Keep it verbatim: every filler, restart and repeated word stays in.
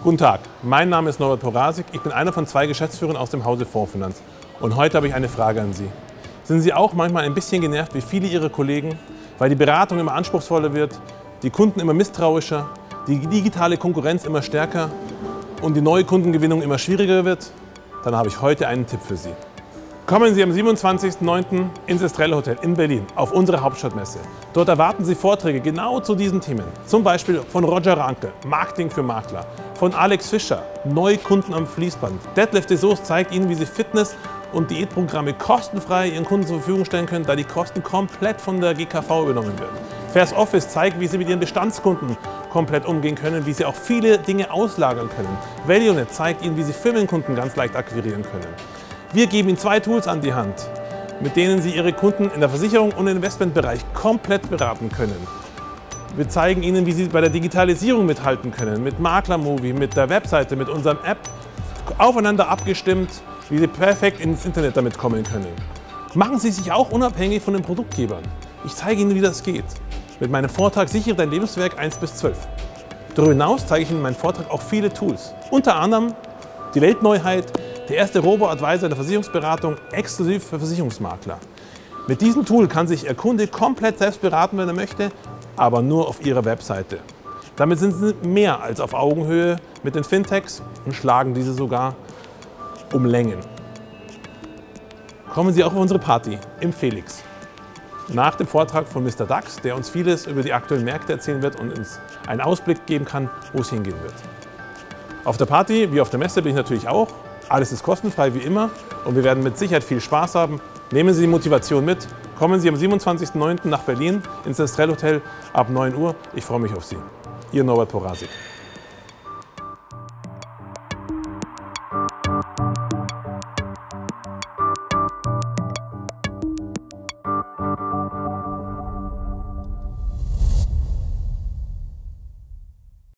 Guten Tag, mein Name ist Norbert Porasik, ich bin einer von zwei Geschäftsführern aus dem Hause Fondsfinanz. Und heute habe ich eine Frage an Sie. Sind Sie auch manchmal ein bisschen genervt wie viele Ihrer Kollegen, weil die Beratung immer anspruchsvoller wird, die Kunden immer misstrauischer, die digitale Konkurrenz immer stärker und die neue Kundengewinnung immer schwieriger wird? Dann habe ich heute einen Tipp für Sie. Kommen Sie am siebenundzwanzigsten neunten ins Estrella Hotel in Berlin auf unsere Hauptstadtmesse. Dort erwarten Sie Vorträge genau zu diesen Themen. Zum Beispiel von Roger Ranke, Marketing für Makler, von Alex Fischer, Neukunden am Fließband. Detlef de Soest zeigt Ihnen, wie Sie Fitness- und Diätprogramme kostenfrei Ihren Kunden zur Verfügung stellen können, da die Kosten komplett von der G K V übernommen werden. Fairs Office zeigt, wie Sie mit Ihren Bestandskunden komplett umgehen können, wie Sie auch viele Dinge auslagern können. Valuenet zeigt Ihnen, wie Sie Firmenkunden ganz leicht akquirieren können. Wir geben Ihnen zwei Tools an die Hand, mit denen Sie Ihre Kunden in der Versicherung und im Investmentbereich komplett beraten können. Wir zeigen Ihnen, wie Sie bei der Digitalisierung mithalten können, mit Maklermovie, mit der Webseite, mit unserem App, aufeinander abgestimmt, wie Sie perfekt ins Internet damit kommen können. Machen Sie sich auch unabhängig von den Produktgebern. Ich zeige Ihnen, wie das geht. Mit meinem Vortrag Sichere dein Lebenswerk eins bis zwölf. Darüber hinaus zeige ich Ihnen in meinem Vortrag auch viele Tools. Unter anderem die Weltneuheit, der erste Robo-Advisor der Versicherungsberatung exklusiv für Versicherungsmakler. Mit diesem Tool kann sich Ihr Kunde komplett selbst beraten, wenn er möchte, aber nur auf Ihrer Webseite. Damit sind Sie mehr als auf Augenhöhe mit den Fintechs und schlagen diese sogar um Längen. Kommen Sie auch auf unsere Party im Felix. Nach dem Vortrag von Mister Dax, der uns vieles über die aktuellen Märkte erzählen wird und uns einen Ausblick geben kann, wo es hingehen wird. Auf der Party, wie auf der Messe, bin ich natürlich auch. Alles ist kostenfrei wie immer und wir werden mit Sicherheit viel Spaß haben. Nehmen Sie die Motivation mit. Kommen Sie am siebenundzwanzigsten neunten nach Berlin ins Estrella Hotel ab neun Uhr. Ich freue mich auf Sie. Ihr Norbert Porasik.